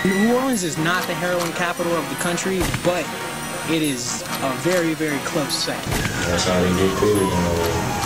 New Orleans is not the heroin capital of the country, but it is a very, very close second. That's how they get paid, you know.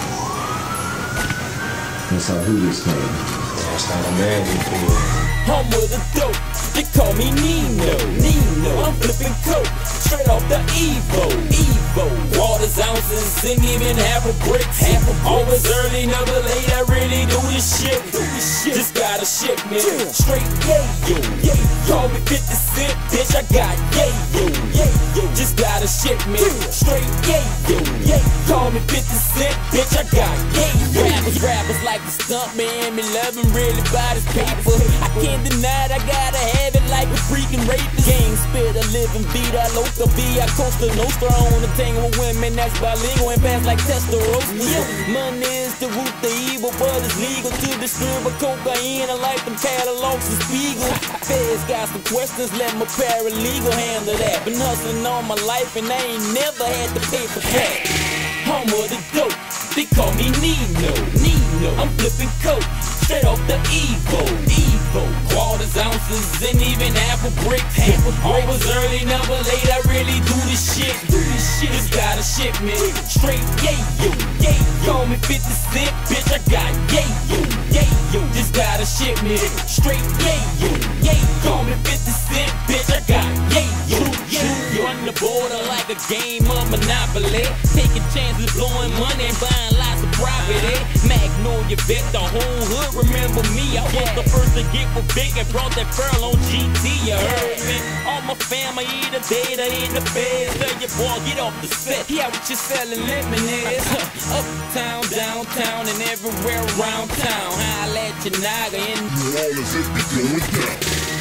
That's how who gets paid. That's how the man get paid. I'm with the dope, they call me Nino. I'm flipping coke, straight off the Evo. Waters, ounces, and even half a brick. Always early, never late, I really do this shit. Just got a shipment, straight yayo. Call me 50 Cent, bitch, I got yayo. Just got a shipment, straight yayo. Call me 50 Cent, bitch, I got yayo. Rappers like the stunt man, me loving really by this paper. I can't deny it, I gotta have it like a freaking rapist. Gang spit a living beat, I loca B, I Costa Nostra on the tango with women that's bilingual and pass like Testarossa. Money is the root of evil, but it's legal to distribute cocaine. I like them catalogs and Spiegel. Feds got some questions, let my paralegal handle that. Been hustling all my life and I ain't never had to pay for that. Home of the dope, they call me Nino. I'm flipping coke, straight off the Evo. Quarters, ounces, and even half a brick. Always early, never late, I really do this shit. Just got a shipment, straight yayo. Call me 50 Cent, bitch, I got yayo. Just got a shipment, straight yayo. Call me 50 Cent, bitch, I got yayo. Run the border like a game of Monopoly. Taking chances, blowing money, and buying lots of property. Magnolia vet, the whole hood remember me. I was the first to get with big and brought that pearl on GT, you heard me? All my family eat a data in the bed. Tell your boy, get off the set. Yeah, what you selling lemonade? Uptown, downtown, and everywhere around town. Holla at your naga in New Orleans, it be going down.